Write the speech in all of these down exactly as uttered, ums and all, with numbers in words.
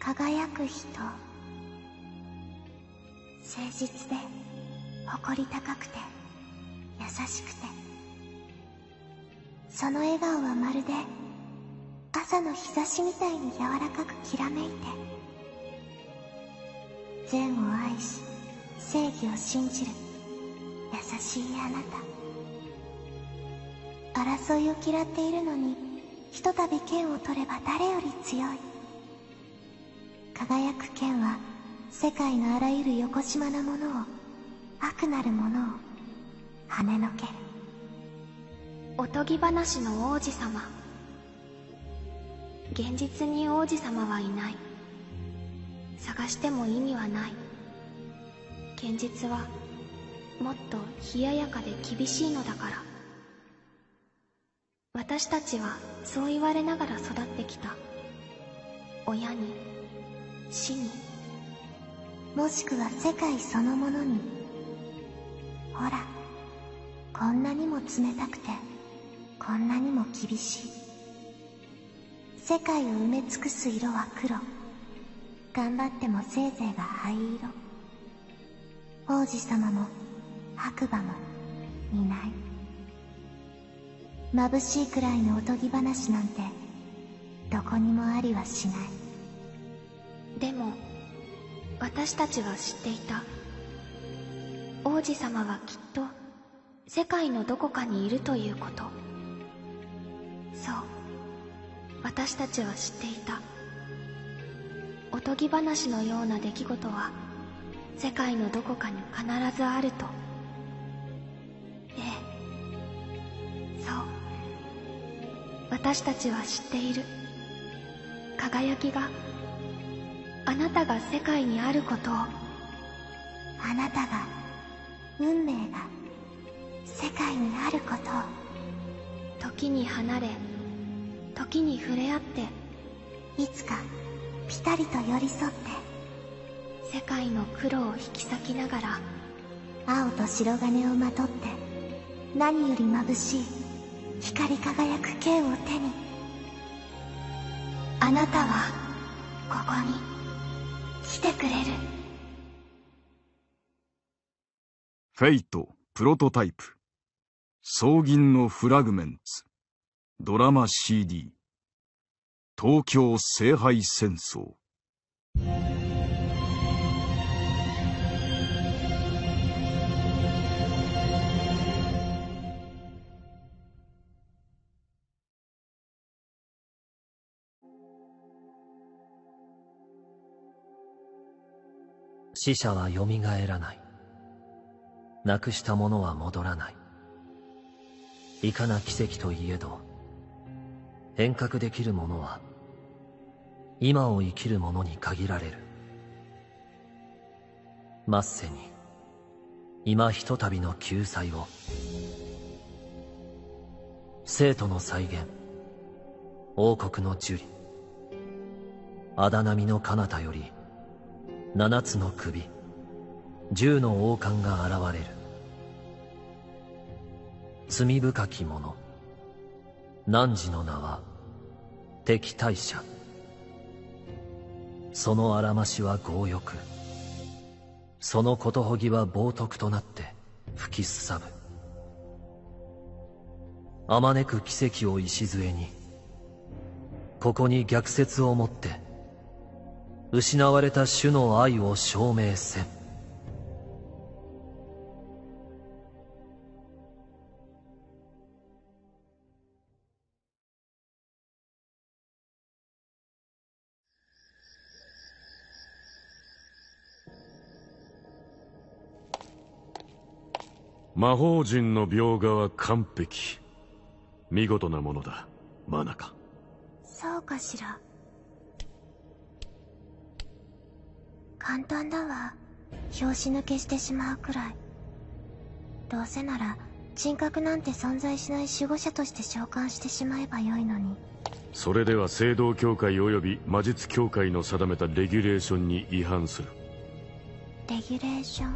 輝く人。誠実で誇り高くて優しくて、その笑顔はまるで朝の日差しみたいに柔らかくきらめいて、善を愛し正義を信じる優しいあなた。争いを嫌っているのにひとたび剣を取れば誰より強い。輝く剣は世界のあらゆるよこしまなものを、悪なるものを跳ねのける。 おとぎ話の王子様。現実に王子様はいない。探しても意味はない。現実はもっと冷ややかで厳しいのだから。私たちはそう言われながら育ってきた。親に、死に、 もしくは世界そのものに。ほら、こんなにも冷たくて、こんなにも厳しい。世界を埋め尽くす色は黒。頑張ってもせいぜいが灰色。王子様も白馬もいない。眩しいくらいのおとぎ話なんてどこにもありはしない。 でも私たちは知っていた。王子様はきっと世界のどこかにいるということ。そう、私たちは知っていた。おとぎ話のような出来事は世界のどこかに必ずあると。ええ、そう、私たちは知っている。輝きが、あなたが世界にあることを。 あなたが、運命が世界にあることを。 時に離れ、時に触れ合って、 いつかぴたりと寄り添って、 世界の黒を引き裂きながら、 青と白金をまとって、何より眩しい光り輝く剣を手に、あなたはここに来てくれる。 フェイトプロトタイプ、双銀のフラグメンツ、ドラマ シーディー、東京聖杯戦争。 死者はよみがえらない。なくしたものは戻らない。いかな奇跡といえど、変革できるものは今を生きる者に限られる。末世に今ひとたびの救済を。生徒の再現、王国の樹里、荒波の彼方より七つの首、十の王冠が現れる。罪深き者、汝の名は敵対者。そのあらましは強欲、そのことほぎは冒涜となって吹きすさぶ。あまねく奇跡を礎に、ここに逆説をもって失われた種の愛を証明せん。 魔法陣の描画は完璧。見事なものだ、マナカ。 そうかしら。簡単だわ。拍子抜けしてしまうくらい。どうせなら人格なんて存在しない守護者として召喚してしまえばよいのに。 それでは聖堂協会及び魔術協会の定めたレギュレーションに違反する。 レギュレーション、うん、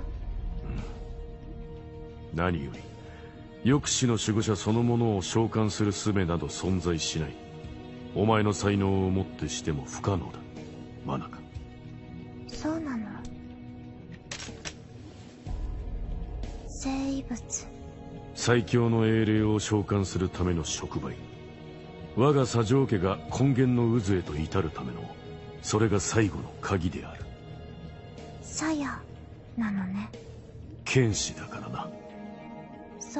何より抑止の守護者そのものを召喚する術など存在しない。お前の才能をもってしても不可能だ。 マナカ。 そうなの。生物。 最強の英霊を召喚するための触媒。我が左城家が根源の渦へと至るための、それが最後の鍵である。 サヤなのね。 剣士だからな。 そう。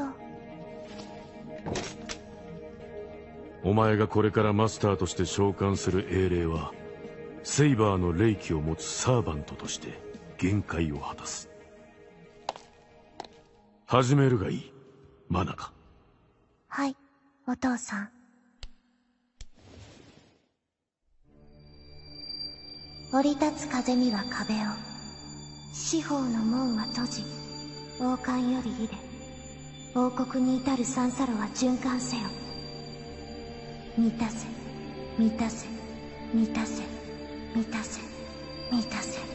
お前がこれからマスターとして召喚する英霊は、セイバーの霊気を持つサーバントとして限界を果たす。始めるがいい、マナカ。 はい、お父さん。降り立つ風には壁を、四方の門は閉じ、王冠より入れ、王国に至る三叉路は循環せよ。満たせ、満たせ、満たせ、満たせ、満たせ。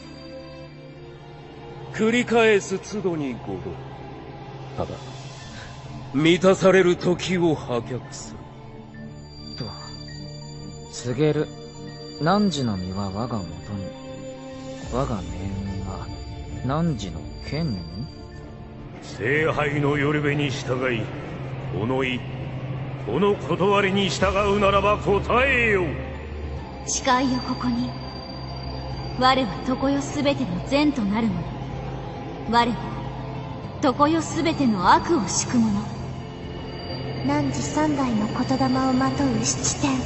繰り返す都度にごど。ただ、満たされる時を破却する。 と、告げる。汝の身は我がもとに、我が命運は汝の剣に。 聖杯のよるべに従い、この意、この断りに従うならば答えよ。 誓いよここに。我は常世すべての善となる者。我は常世すべての悪を敷く者。 汝三代の言霊をまとう七天。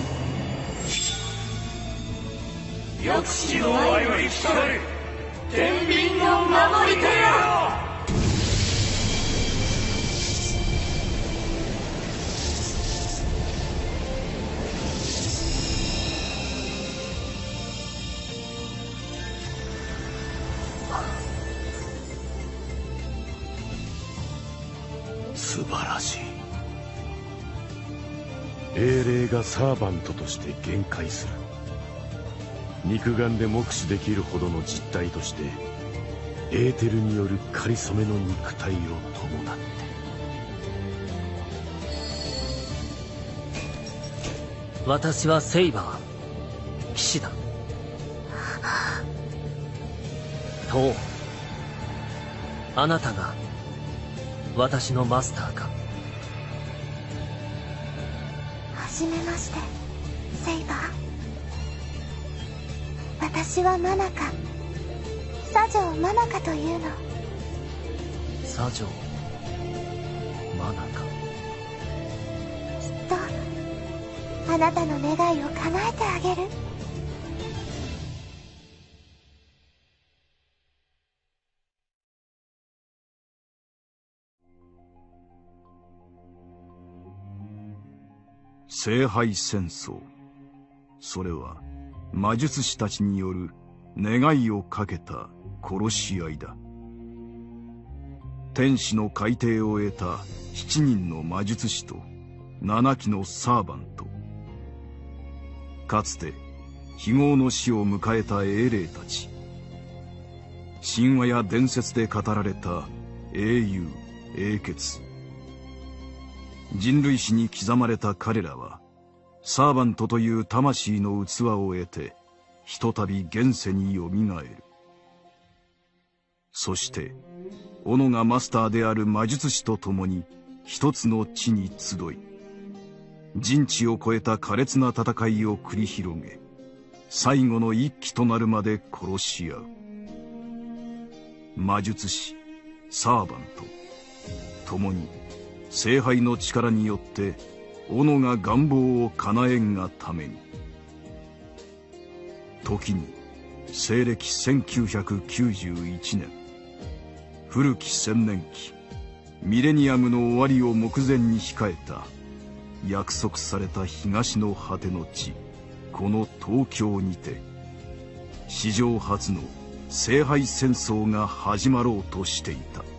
薬師の愛より来たれ、天秤の守り手よ。 素晴らしい。英霊がサーバントとして限界する。肉眼で目視できるほどの実体としてエーテルによるかりそめの肉体を伴って。 私はセイバー騎士だ。とあなたが私のマスターか。 はじめまして、セイバー。私はマナカ。左城マナカというの。 左城マナカ。 きっとあなたの願いを叶えてあげる。 聖杯戦争。それは魔術師たちによる願いをかけた殺し合いだ。天使の海底を得た七人の魔術師と七機のサーバント。かつて非業の死を迎えた英霊たち。神話や伝説で語られた英雄英傑。人類史に刻まれた彼らはサーバントという魂の器を得てひとたび現世によみがえる。そして斧がマスターである魔術師と共に一つの地に集い、人知を超えた苛烈な戦いを繰り広げ、最後の一騎となるまで殺し合う。魔術師サーバント共に聖杯の力によって斧が願望を叶えんがために。時に西暦せんきゅうひゃくきゅうじゅういちねん、古き千年期ミレニアムの終わりを目前に控えた約束された東の果ての地、この東京にて史上初の聖杯戦争が始まろうとしていた。